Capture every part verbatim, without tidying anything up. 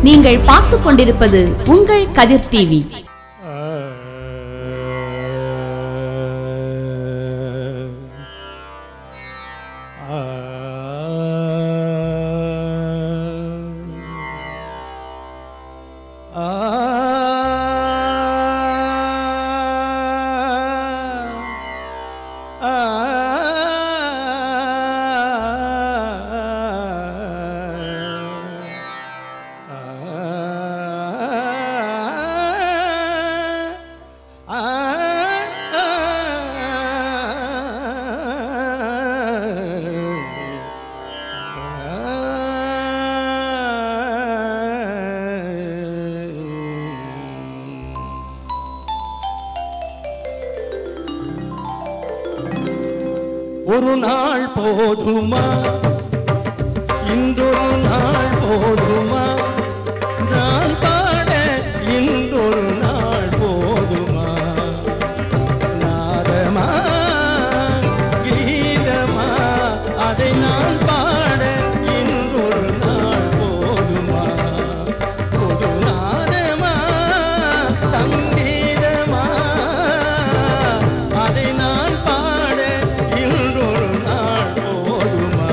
நீங்கள் பார்த்து கொண்டிருப்பது உங்கள் கதிர் டிவி. ஒரு நாள் போதுமா, இன்றொரு நாள் போதுமா, நான் பாட இன்றொரு நாள் போதுமா, நாதமா கீதமா அதை நான் பாட இன்றொரு நாள் போதுமா, ஒரு நாதமா சங்கீதமா அதை நான் பாட இன்றொரு நாள் போதுமா.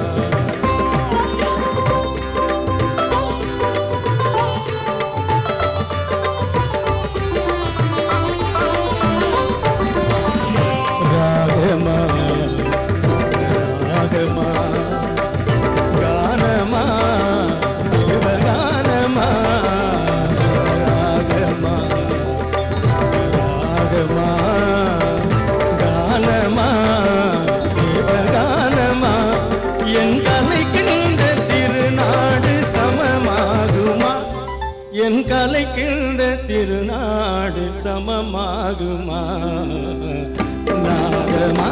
ராகமா ராகமா கானமா சிவகானமா, ராகமா ராகமா கானமா சிவகானமா, என் கலைக்கின்ற திருநாடு சமமாகுமா, என் கலைக்கின்ற திருநாடு சமமாகுமா, நாதமா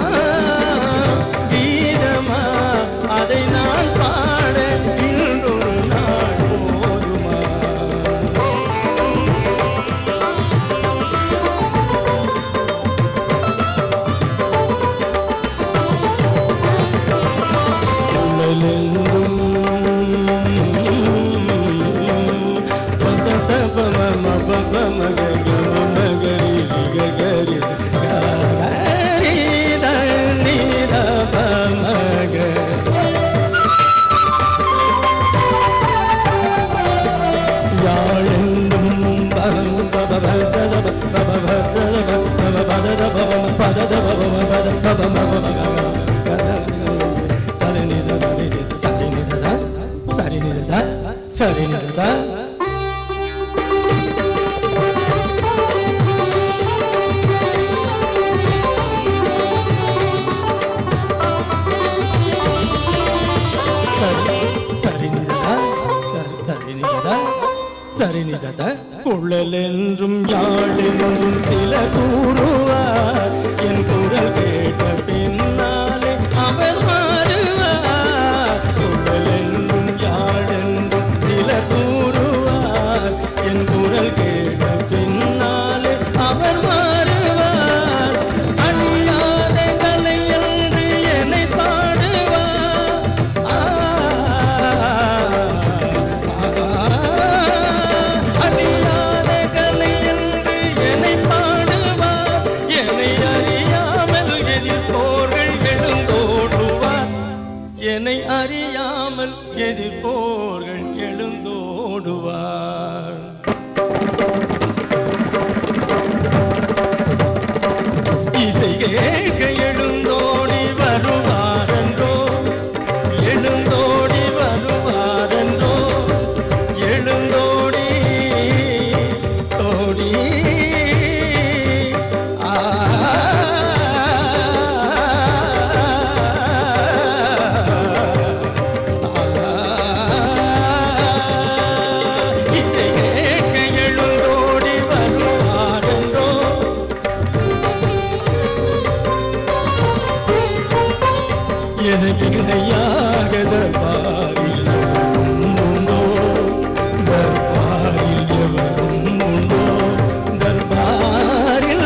கீதமா அதை நான் பாட இன்றொரு நாள் போதுமா. சரி நிதா சரி நிதா குழல் என்றும் யாழ் என்றும் சில கூறுவார், என் குரல் கேட்ட பின்னாலே அவர் மாறுவார். குழல் என்றும் யாழ் என்றும் சில கூறுவார், என் குரல் கேட்ட பின்னாலே அவர் மாறுவார். அழியாத கலை என்று என்னை பாடுவார். அழியாத கலை என்று என்னை பாடுவார், என்னை அறியாமல் எதிர்ப்போர்கள் எழுந்தோடுவார், என்னை அறியாமல் எதிர்ப்போர்கள் எழுந்தோடுவார். இசை கேட்க எழுந்தோடி வருவாரன்றோ, எழுந்தோடி வருவாரன்றோ, எழுந்தோடி தோடி ஆ இசை கேட்க எழுந்தோடி வருவாரன்றோ, எனக்கு இணையாக தர்பாரில் உண்டோ, தர்பாரில் எவரும் உண்டோ, தர்பாரில்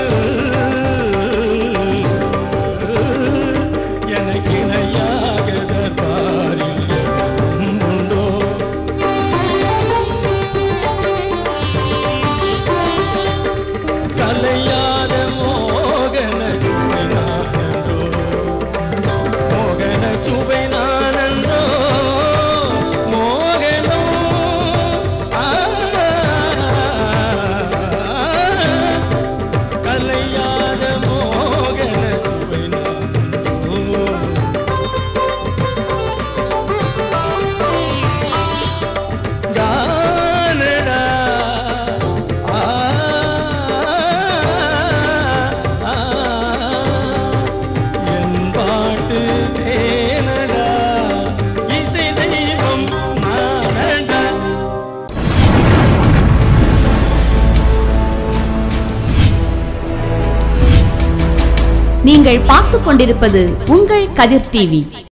எனக்கு இணையாக தர்பாரில் எவரும் உண்டோ. நீங்கள் பார்த்துக் கொண்டிருப்பது உங்கள் கதிர் டிவி.